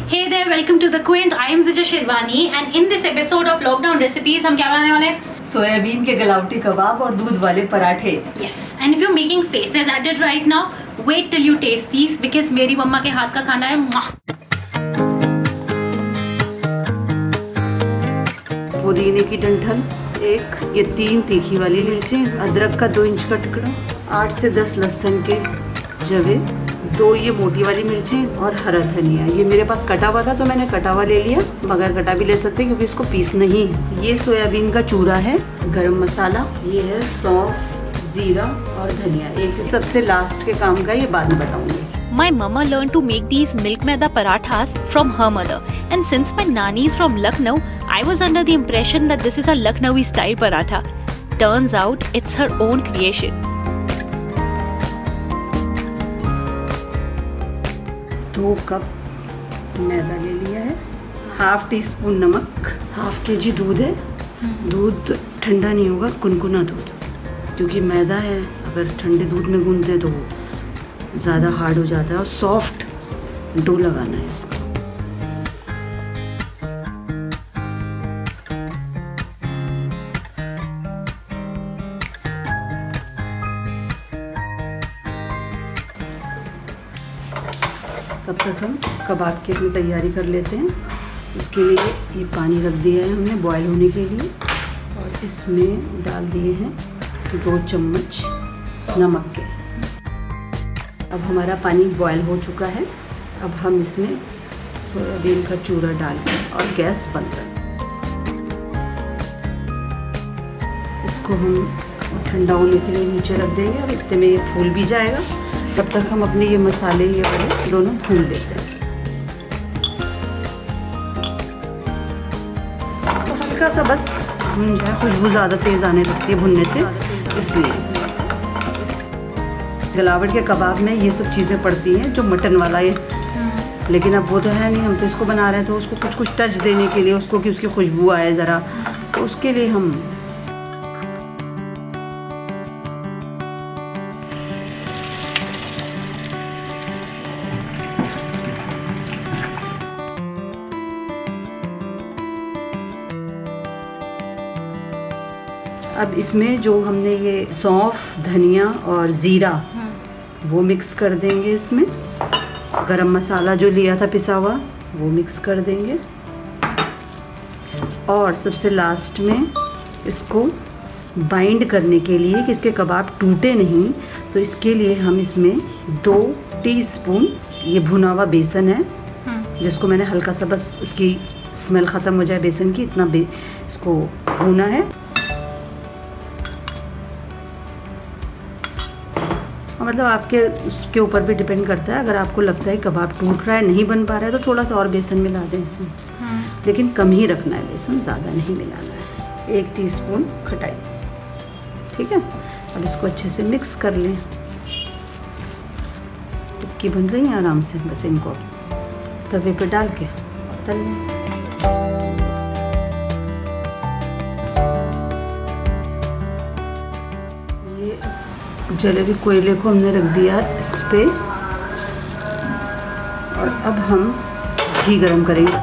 Hey there, welcome to The Quint. I am Zija Shirwani and in this episode of Lockdown Recipes हम क्या बनाने वाले हैं? Soybean के गलावटी कबाब और दूध वाले पराठे. Yes, and if you're making faces at it right now, wait till you taste these because मेरी मम्मा के हाथ का खाना है. पुदीने की डंठल एक, ये 3 तीखी वाली मिर्चें, अदरक का 2 इंच का टुकड़ा, 8 से 10 लहसुन के जवे, 2 ये मोटी वाली मिर्चें और हरा धनिया. ये मेरे पास कटा हुआ था तो मैंने कटा हुआ ले लिया, बगैर कटा भी ले सकते हैं क्योंकि इसको पीस नहीं. ये सोयाबीन का चूरा है, गरम मसाला, ये है सौंफ, जीरा और धनिया. एक सबसे लास्ट के काम का, ये बाद में बताऊंगी. My mama learned to make these milk maida parathas from her mother, and since my nani is from Lucknow, I was under the impression that this is a Lucknowi style paratha. Turns out it's her own creation. 2 cup मैदा ले लिया है, ½ teaspoon नमक, ½ kg दूध है. दूध ठंडा नहीं होगा, कुनकुना दूध, क्योंकि मैदा है. अगर ठंडे दूध में गूंदते हैं तो वो ज़्यादा हार्ड हो जाता है. और सॉफ्ट डो लगाना है इसका. तब तक हम कबाब की अपनी तैयारी कर लेते हैं. उसके लिए ये पानी रख दिया है हमने बॉयल होने के लिए, और इसमें डाल दिए हैं 2 चम्मच नमक के. अब हमारा पानी बॉयल हो चुका है. अब हम इसमें सोयाबीन का चूरा डाल दें और गैस बंद कर दें. इसको हम ठंडा होने के लिए नीचे रख देंगे और इतने में ये फूल भी जाएगा. तब तक हम अपने ये मसाले ये वाले दोनों भून लेते हैं. इसको हल्का सा बस भून जाए, खुशबू ज़्यादा तेज़ आने लगती है भुनने से, इसलिए. गलावट के कबाब में ये सब चीज़ें पड़ती हैं जो मटन वाला है, लेकिन अब वो तो है नहीं. हम तो इसको बना रहे हैं तो उसको कुछ टच देने के लिए, उसको कि उसकी खुशबू आए ज़रा, तो उसके लिए हम अब इसमें जो हमने ये सौंफ, धनिया और ज़ीरा वो मिक्स कर देंगे. इसमें गरम मसाला जो लिया था पिसा हुआ वो मिक्स कर देंगे. और सबसे लास्ट में इसको बाइंड करने के लिए कि इसके कबाब टूटे नहीं, तो इसके लिए हम इसमें 2 टीस्पून ये भुना हुआ बेसन है, जिसको मैंने हल्का सा बस इसकी स्मेल ख़त्म हो जाए बेसन की, इतना इसको भूना है. मतलब आपके उसके ऊपर भी डिपेंड करता है. अगर आपको लगता है कबाब टूट रहा है, नहीं बन पा रहा है, तो थोड़ा सा और बेसन मिला दें इसमें. लेकिन कम ही रखना है बेसन, ज़्यादा नहीं मिलाना है. 1 टीस्पून खटाई. ठीक है. अब इसको अच्छे से मिक्स कर लें. टिक्की बन रही है आराम से. बस इनको तवे पे डाल के तल लें. जले हुए कोयले को हमने रख दिया इस पे, और अब हम घी गरम करेंगे.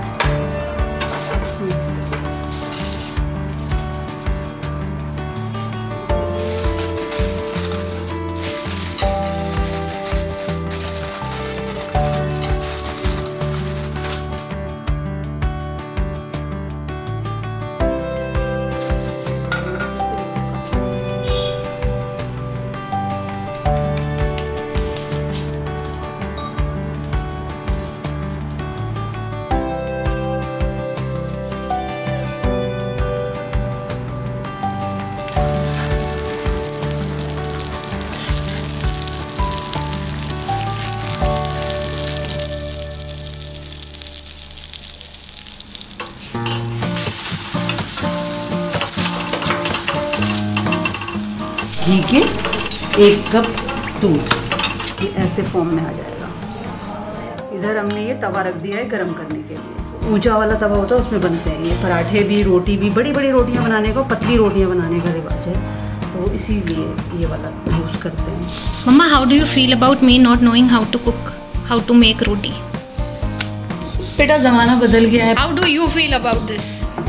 घी के 1 कप दूध, ये ऐसे फॉर्म में आ जाएगा. इधर हमने ये तवा रख दिया है गरम करने के लिए. ऊंचा वाला तवा होता है उसमें बनते हैं ये पराठे भी, रोटी भी. बड़ी बड़ी रोटियां बनाने का, पतली रोटियां बनाने का रिवाज है, तो इसीलिए ये वाला यूज़ करते हैं. मम्मा, how do you feel about me not knowing how to cook, how to make roti? बेटा ज़माना बदल गया है। How do you feel about this?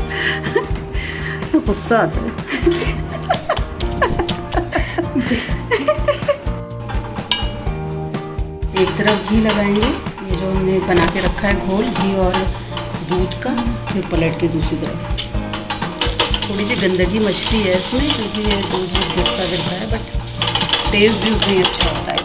गुस्सा आता है। एक तरफ घी लगाएंगे, ये जो हमने बना के रखा है घोल घी और दूध का, फिर पलट के दूसरी तरफ। थोड़ी सी गंदगी मछली है इसमें क्योंकि ये दूध गिरता है, बट टेस्ट भी उतना ही अच्छा होता है।